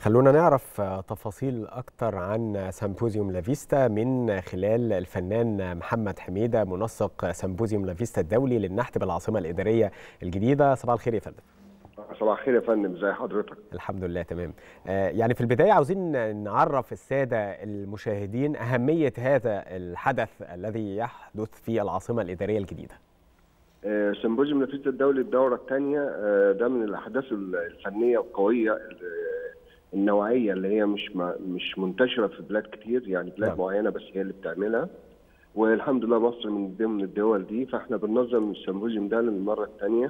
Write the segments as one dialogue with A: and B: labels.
A: خلونا نعرف تفاصيل أكتر عن سيمبوزيوم لافيستا من خلال الفنان محمد حميدة، منسق سيمبوزيوم لافيستا الدولي للنحت بالعاصمة الإدارية الجديدة. صباح الخير يا فندم.
B: صباح الخير يا فندم، ازي حضرتك؟
A: الحمد لله تمام. يعني في البداية عاوزين نعرف السادة المشاهدين أهمية هذا الحدث الذي يحدث في العاصمة الإدارية الجديدة.
B: سيمبوزيوم لافيستا الدولي الدورة الثانية ده من الأحداث الفنية القوية النوعية اللي هي مش منتشرة في بلاد كتير، يعني بلاد معينة بس هي اللي بتعملها، والحمد لله مصر من ضمن الدول دي. فاحنا بننظم السيمبوزيوم ده للمرة الثانية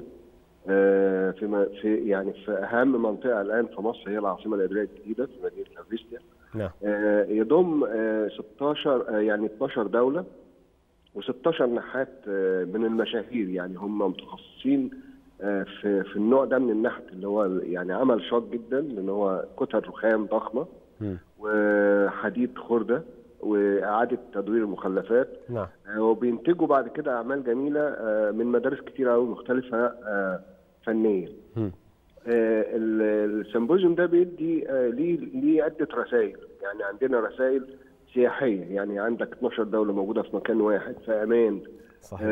B: في أهم منطقة الآن في مصر، هي العاصمة الإدارية الجديدة في مدينة لافيستا. يضم 12 دولة و16 نحات من المشاهير، يعني هم متخصصين في النوع ده من النحت، اللي هو يعني عمل شاق جدا، لان هو كتل رخام ضخمه وحديد خرده واعاده تدوير المخلفات. وبينتجوا بعد كده اعمال جميله من مدارس كتيره قوي مختلفه فنيه. السيمبوزيوم ده بيدي ليه عده رسائل، يعني عندنا رسائل سياحيه، يعني عندك 12 دوله موجوده في مكان واحد في امان. صحيح.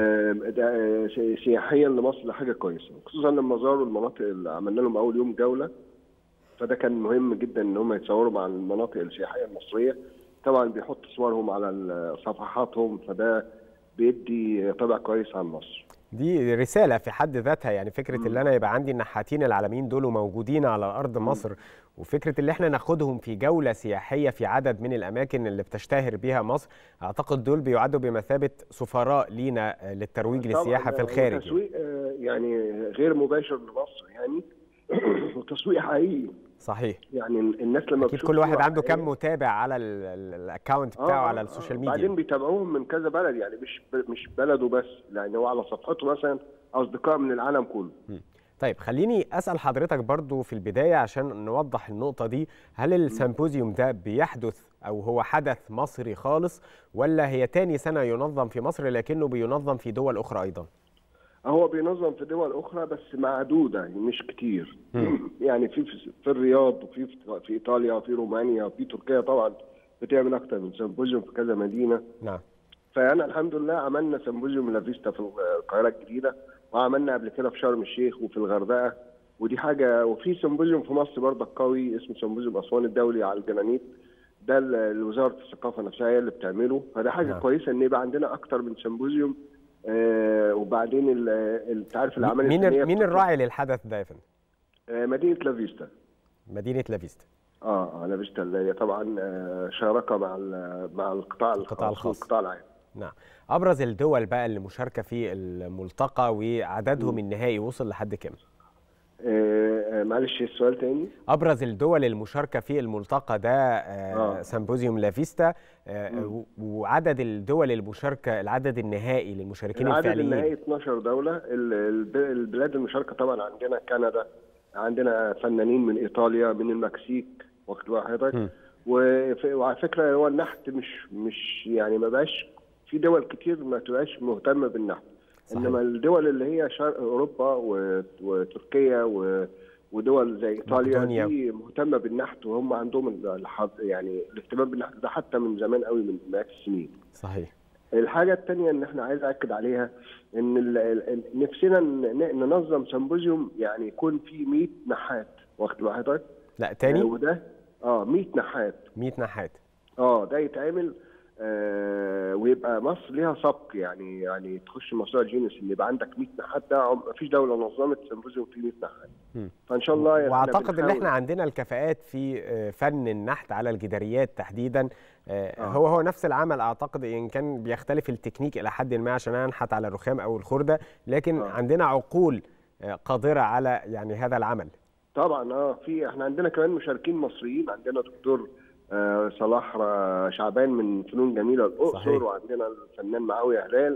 B: سياحيا لمصر حاجه كويسه، خصوصا لما زاروا المناطق اللي عملنا لهم اول يوم جوله، فده كان مهم جدا ان هم يتصوروا مع المناطق السياحيه المصريه. طبعا بيحطوا صورهم على صفحاتهم، فده بيدي طابع كويس عن مصر.
A: دي رسالة في حد ذاتها، يعني فكرة اللي أنا يبقى عندي النحاتين العالميين دول موجودين على أرض مصر، وفكرة اللي احنا ناخدهم في جولة سياحية في عدد من الأماكن اللي بتشتهر بيها مصر، أعتقد دول بيعدوا بمثابة سفراء لينا للترويج للسياحة في الخارج.
B: تسويق يعني غير مباشر لمصر يعني وتسويق حقيقي.
A: صحيح.
B: يعني الناس لما
A: أكيد كل واحد عنده كم متابع على الاكونت بتاعه على السوشيال ميديا.
B: بعدين بيتابعوهم من كذا بلد، يعني مش بلده بس، لان هو على صفحته مثلا اصدقاء من العالم كله.
A: طيب خليني اسال حضرتك برضو في البدايه عشان نوضح النقطه دي، هل السيمبوزيوم ده بيحدث او هو حدث مصري خالص، ولا هي تاني سنه ينظم في مصر لكنه بينظم في دول اخرى ايضا؟
B: هو بينظم في دول اخرى بس معدوده، يعني مش كتير. يعني في الرياض، وفي ايطاليا، وفي رومانيا، وفي تركيا طبعا بتعمل اكتر من سيمبوزيوم في كذا مدينه.
A: نعم.
B: فانا الحمد لله عملنا سيمبوزيوم لافيستا في القاهره الجديده، وعملنا قبل كده في شرم الشيخ وفي الغردقه، ودي حاجه. وفي سيمبوزيوم في مصر برضه قوي اسمه سيمبوزيوم اسوان الدولي على الجرانيت، ده وزاره الثقافه نفسها هي اللي بتعمله. فده حاجه كويسه ان يبقى عندنا اكتر من سيمبوزيوم. وبعدين انت عارف الاعمال
A: الفنيه مين الراعي للحدث ده يا فندم؟
B: مدينه لافيستا.
A: مدينه لافيستا.
B: لافيستا اللي هي طبعا شراكه مع القطاع الخاص والقطاع العام.
A: نعم. ابرز الدول بقى اللي مشاركه في الملتقى وعددهم النهائي وصل لحد كام؟
B: معلش السؤال تاني.
A: ابرز الدول المشاركه في الملتقى ده سيمبوزيوم لافيستا، وعدد الدول المشاركه، العدد النهائي للمشاركين الفعليين.
B: العدد النهائي 12 دوله. البلاد المشاركه طبعا عندنا كندا، عندنا فنانين من ايطاليا، من المكسيك، واخد بال حضرتك. وعلى فكره هو النحت مش يعني ما بقاش في دول كتير ما تبقاش مهتمه بالنحت. صحيح. انما الدول اللي هي شرق اوروبا وتركيا ودول زي ايطاليا دي مهتمه بالنحت، وهم عندهم يعني الاهتمام بالنحت ده حتى من زمان قوي، من مئات السنين.
A: صحيح.
B: الحاجه الثانيه ان احنا عايز اكد عليها ان نفسنا ننظم سيمبوزيوم يعني يكون فيه 100 نحات، واخد بال حضرتك؟
A: لا تاني.
B: وده 100 نحات.
A: 100 نحات.
B: ده يتعمل ويبقى مصر ليها سبق، يعني تخش مشروع جينيس ان يبقى عندك 100 نحات. ده مفيش دوله نظمت سيمبوزيوم فيه 100 نحات. فان شاء الله.
A: واعتقد ان احنا عندنا الكفاءات في فن النحت على الجداريات تحديدا. هو نفس العمل، اعتقد ان كان بيختلف التكنيك الى حد ما عشان انحت على الرخام او الخرده، لكن عندنا عقول قادره على يعني هذا العمل.
B: طبعا احنا عندنا كمان مشاركين مصريين، عندنا دكتور صلاح شعبان من فنون جميله الاقصر، وعندنا الفنان معاويه هلال.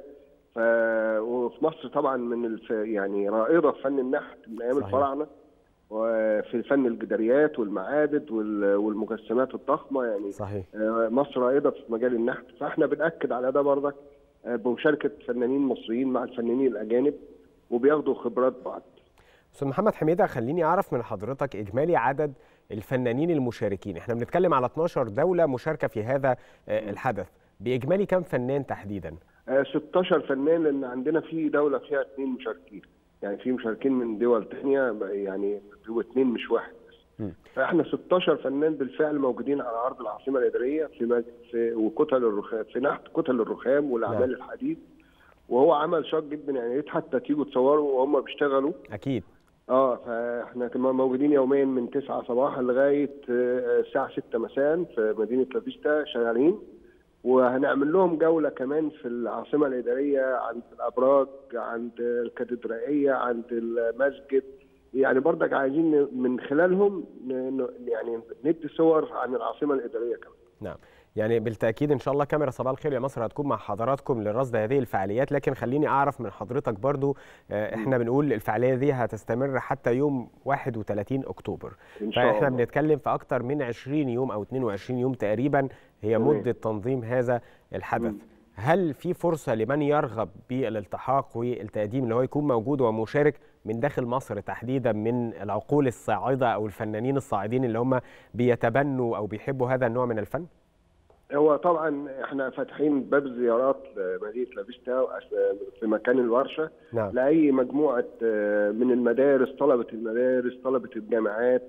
B: وفي مصر طبعا من يعني رائده في فن النحت من ايام الفراعنه، وفي فن الجداريات والمعابد والمجسمات الضخمه، يعني
A: صحيح.
B: مصر رائده في مجال النحت. فاحنا بنأكد على ده برضك بمشاركه فنانين مصريين مع الفنانين الاجانب، وبياخدوا خبرات بعض.
A: استاذ محمد حميدة، خليني اعرف من حضرتك اجمالي عدد الفنانين المشاركين؟ احنا بنتكلم على 12 دولة مشاركة في هذا الحدث، بإجمالي كم فنان تحديدا؟
B: 16 فنان، لأن عندنا في دولة فيها 2 مشاركين، يعني في مشاركين من دول تانية، يعني هو 2 مش واحد بس. فاحنا 16 فنان بالفعل موجودين على أرض العاصمة الإدارية في وكتل الرخام، في نحت كتل الرخام والأعمال الحديد. وهو عمل شاق جدا، يعني يا ريت حتى تيجوا تصوروا وهم بيشتغلوا.
A: أكيد.
B: فاحنا كمان موجودين يوميا من 9 صباحا لغايه الساعه 6 مساء في مدينه لافيستا شغالين. وهنعمل لهم جوله كمان في العاصمه الاداريه، عند الابراج، عند الكاتدرائيه، عند المسجد. يعني برضك عايزين من خلالهم يعني ندي صور عن العاصمه الاداريه كمان.
A: نعم، يعني بالتأكيد إن شاء الله كاميرا صباح الخير يا مصر هتكون مع حضراتكم لرصد هذه الفعاليات. لكن خليني أعرف من حضرتك برضو، إحنا بنقول الفعالية دي هتستمر حتى يوم 31 أكتوبر، فإحنا بنتكلم في أكتر من 20 يوم أو 22 يوم تقريبا هي مدة تنظيم هذا الحدث. هل في فرصة لمن يرغب بالالتحاق والتقديم اللي هو يكون موجود ومشارك من داخل مصر تحديدا، من العقول الصاعدة أو الفنانين الصاعدين اللي هم بيتبنوا أو بيحبوا هذا النوع من الفن؟
B: هو طبعا احنا فاتحين باب زيارات لمدينه لافيستا في مكان الورشه.
A: نعم.
B: لاي مجموعه من المدارس، طلبه المدارس، طلبه الجامعات،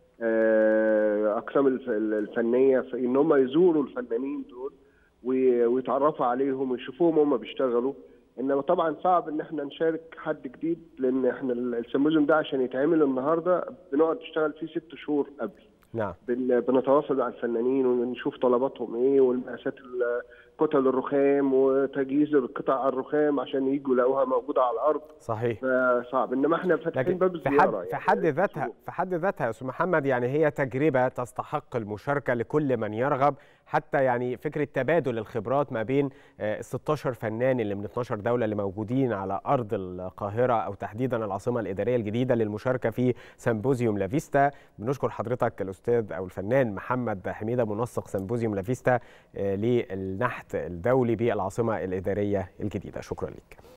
B: اقسام الفنيه، في ان هم يزوروا الفنانين دول ويتعرفوا عليهم ويشوفوهم هم بيشتغلوا. انما طبعا صعب ان احنا نشارك حد جديد، لان احنا السيمبوزيوم ده عشان يتعمل النهارده بنقعد نشتغل فيه 6 شهور قبل.
A: نعم.
B: بنتواصل مع الفنانين ونشوف طلباتهم ايه، والمقاسات كتل الرخام وتجهيز القطع الرخام عشان يجوا يلاقوها موجوده على الارض.
A: صحيح.
B: فصعب، انما احنا فاتحين باب الزياره.
A: في حد ذاتها يا استاذ محمد، يعني هي تجربه تستحق المشاركه لكل من يرغب، حتى يعني فكره تبادل الخبرات ما بين ال 16 فنان اللي من 12 دوله اللي موجودين على ارض القاهره او تحديدا العاصمه الاداريه الجديده للمشاركه في سيمبوزيوم لافيستا. بنشكر حضرتك الاستاذ او الفنان محمد حميده، منسق سيمبوزيوم لافيستا للنحت الدولي بالعاصمه الاداريه الجديده. شكرا لك.